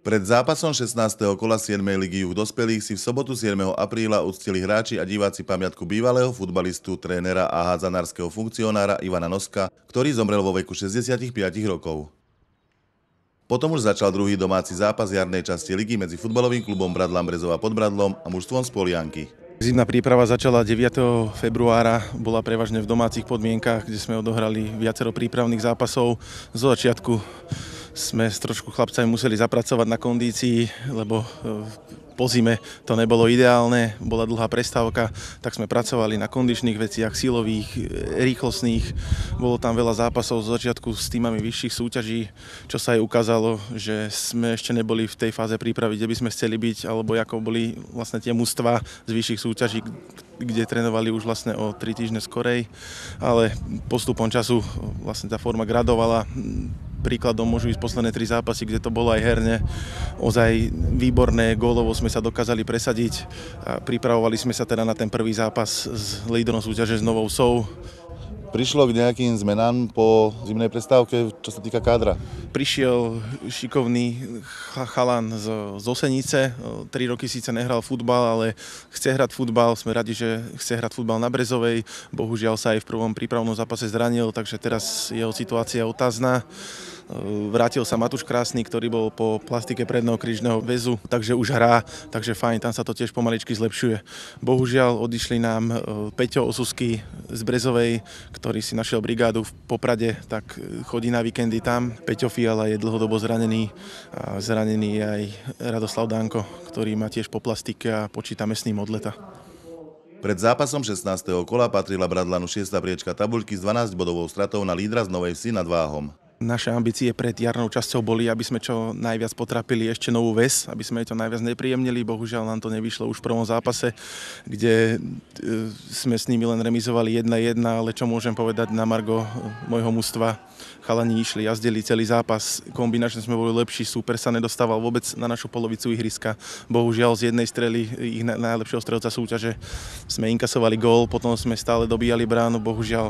Pred zápasom 16. kola 7. ligy Juh dospelých si v sobotu 7. apríla uctili hráči a diváci pamiatku bývalého futbalistu, trénera a hádzanárskeho funkcionára Ivana Noska, ktorý zomrel vo veku 65 rokov. Potom už začal druhý domáci zápas jarnej časti ligy medzi futbalovým klubom Bradlan Brezova pod Bradlom a mužstvom z Polianky. Zimná príprava začala 9. februára, bola prevažne v domácich podmienkach, kde sme odohrali viacero prípravných zápasov. Zo začiatku sme s trošku chlapcami museli zapracovať na kondícii, lebo po zime to nebolo ideálne, bola dlhá prestávka, tak sme pracovali na kondičných veciach, silových, rýchlostných. Bolo tam veľa zápasov zo začiatku s týmami vyšších súťaží, čo sa aj ukázalo, že sme ešte neboli v tej fáze prípravy, kde by sme chceli byť, alebo ako boli vlastne tie mužstvá z vyšších súťaží, kde trénovali už vlastne o 3 týždne skorej, ale postupom času vlastne tá forma gradovala. Príkladom môžu ísť posledné 3 zápasy, kde to bolo aj herne ozaj výborné, gólovo sme sa dokázali presadiť a pripravovali sme sa teda na ten prvý zápas s lídrom súťaže s Novou Sou. Prišlo k nejakým zmenám po zimnej prestávke, čo sa týka kádra? Prišiel šikovný chalan z Osenice, 3 roky síce nehral futbal, ale chce hrať futbal, sme radi, že chce hrať futbal na Brezovej. Bohužiaľ sa aj v prvom prípravnom zápase zranil, takže teraz jeho situácia je otázna. Vrátil sa Matúš Krásny, ktorý bol po plastike predného krížneho väzu, takže už hrá, takže fajn, tam sa to tiež pomaličky zlepšuje. Bohužiaľ odišli nám Peťo Osusky z Brezovej, ktorý si našiel brigádu v Poprade, tak chodí na víkendy tam. Peťo Fiala je dlhodobo zranený a zranený je aj Radoslav Danko, ktorý má tiež po plastike a počítame s ním od leta. Pred zápasom 16. kola patrila Bradlanu 6. priečka tabuľky s 12-bodovou stratou na lídra z Novej Vsi nad Váhom. Naše ambície pred jarnou časťou boli, aby sme čo najviac potrapili ešte Novú Ves, aby sme jej to najviac nepríjemnili. Bohužiaľ nám to nevyšlo už v prvom zápase, kde sme s nimi len remizovali 1-1, ale čo môžem povedať na margo môjho mužstva. Chalani išli, jazdili celý zápas, kombinačne sme boli lepší, súper sa nedostával vôbec na našu polovicu ihriska. Bohužiaľ z jednej strely ich najlepšieho strelca súťaže sme inkasovali gól, potom sme stále dobíjali bránu, bohužiaľ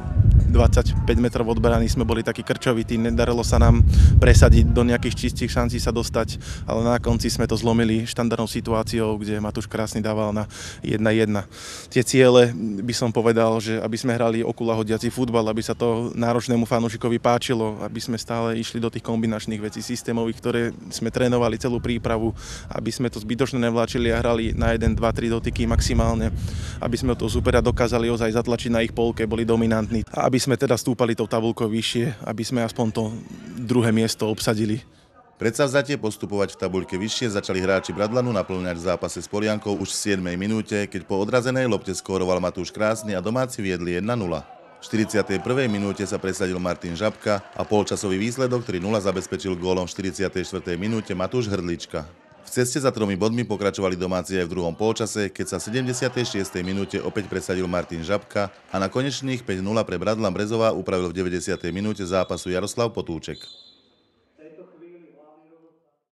25 metrov od brány sme boli takí krčovití, nedarilo sa nám presadiť do nejakých čistých šancí sa dostať, ale na konci sme to zlomili štandardnou situáciou, kde Matúš Krásny dával na 1-1. Tie ciele by som povedal, že aby sme hrali okulahodiaci futbal, aby sa to náročnému fanúšikovi páčilo, aby sme stále išli do tých kombinačných vecí systémových, ktoré sme trénovali celú prípravu, aby sme to zbytočne nevláčili a hrali na 1, 2, 3 dotyky maximálne, aby sme to supera dokázali ozaj zatlačiť na ich polke, boli dominantní. A aby sme teda stúpali tou tabuľkou vyššie, aby sme aspoň to druhé miesto obsadili. Predsavzatie postupovať v tabuľke vyššie začali hráči Bradlanu naplňať v zápase s Poliankou už v 7. minúte, keď po odrazenej lopte skóroval Matúš Krásny a domáci viedli 1-0. V 41. minúte sa presadil Martin Žabka a polčasový výsledok 3-0 zabezpečil gólom v 44. minúte Matúš Hrdlička. V ceste za 3 bodmi pokračovali domáci aj v druhom polčase, keď sa v 76. minúte opäť presadil Martin Žabka a na konečných 5-0 pre Bradlan Brezová upravil v 90. minúte zápasu Jaroslav Potúček.